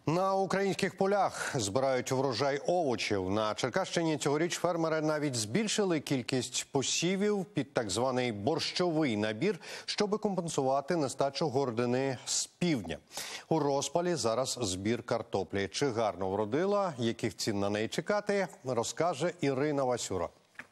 На українських полях збирають врожай овочів. На Черкащині цьогоріч фермери навіть збільшили кількість посівів під так званий борщовий набір, щоб компенсувати нестачу городини з півдня. У розпалі зараз збір картоплі. Чи гарно вродила, яких цін на неї чекати, розкаже Ірина Васюра.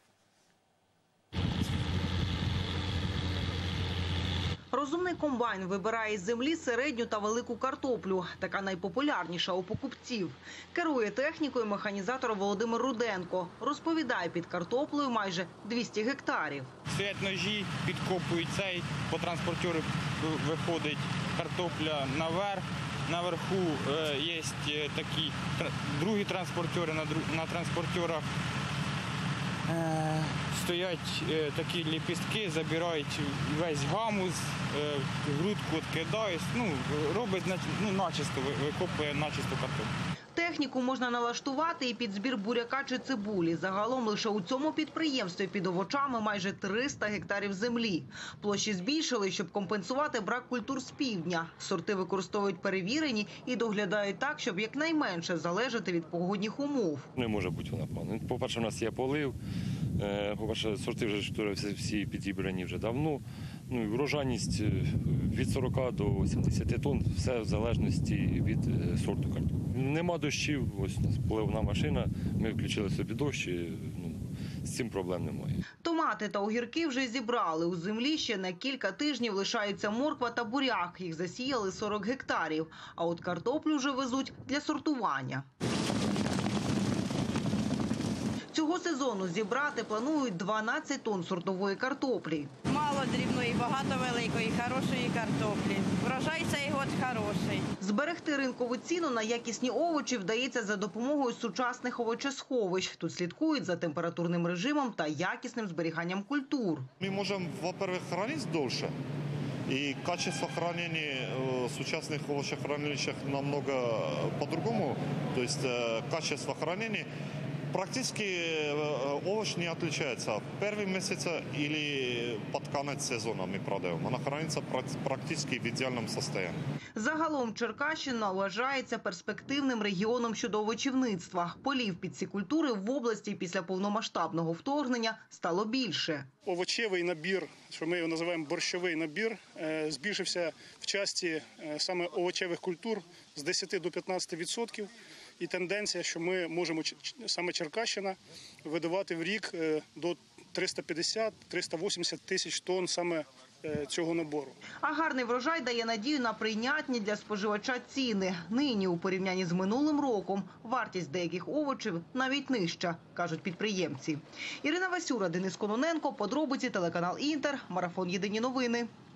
Розумний комбайн вибирає із землі середню та велику картоплю. Така найпопулярніша у покупців. Керує технікою механізатор Володимир Руденко. Розповідає, під картоплею майже 200 гектарів. Стоять ножі, підкопують цей, по транспортеру виходить картопля наверх. Наверху є такі другі транспортери, на транспортерах стоять такі ліпістки, забирають весь гамус, грудку відкидають, робить начисто, викопує начисто картоплю. Техніку можна налаштувати і під збір буряка чи цибулі. Загалом лише у цьому підприємстві під овочами майже 300 гектарів землі. Площі збільшили, щоб компенсувати брак культур з півдня. Сорти використовують перевірені і доглядають так, щоб якнайменше залежати від погодних умов. Не може бути вона погана. По-перше, у нас є полив. По-перше, сорти вже всі підібрані вже давно. Врожайність від 40 до 70 тонн, все в залежності від сорту картоплі. Нема дощів, ось у нас поливна машина, ми включили собі дощ, з цим проблем немає. Томати та огірки вже зібрали. У землі ще на кілька тижнів лишаються морква та буряк. Їх засіяли 40 гектарів. А от картоплю вже везуть для сортування. Цього сезону зібрати планують 12 тонн сортової картоплі. Мало дрібної, багато великої, хорошої картоплі. Врожай цей год хороший. Зберегти ринкову ціну на якісні овочі вдається за допомогою сучасних овочесховищ. Тут слідкують за температурним режимом та якісним зберіганням культур. Ми можемо, во-первых, хранить довше. И качество хранения в сучасных овощехранилищах намного по-другому. То есть качество хранения практически овощ не отличается. Первый месяц или под конец сезона мы продаем. Она хранится практически в идеальном состоянии. Загалом Черкащина вважається перспективним регіоном щодо овочівництва. Полів під ці культури в області після повномасштабного вторгнення стало більше. Овочевий набір, що ми його називаємо борщовий набір, збільшився в часті саме овочевих культур з 10 до 15%. І тенденція, що ми можемо, саме Черкащина, видавати в рік до 350-380 тисяч тонн саме цього набору. А гарний врожай дає надію на прийнятні для споживача ціни. Нині, у порівнянні з минулим роком, вартість деяких овочів навіть нижча, кажуть підприємці. Ірина Васюра, Денис Кононенко, подробиці, телеканал «Інтер», марафон «Єдині новини».